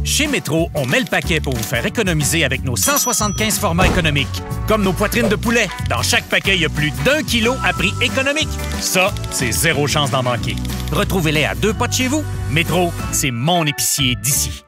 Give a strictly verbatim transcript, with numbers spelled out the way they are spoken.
Chez Métro, on met le paquet pour vous faire économiser avec nos cent soixante-quinze formats économiques. Comme nos poitrines de poulet. Dans chaque paquet, il y a plus d'un kilo à prix économique. Ça, c'est zéro chance d'en manquer. Retrouvez-les à deux pas de chez vous. Métro, c'est mon épicier d'ici.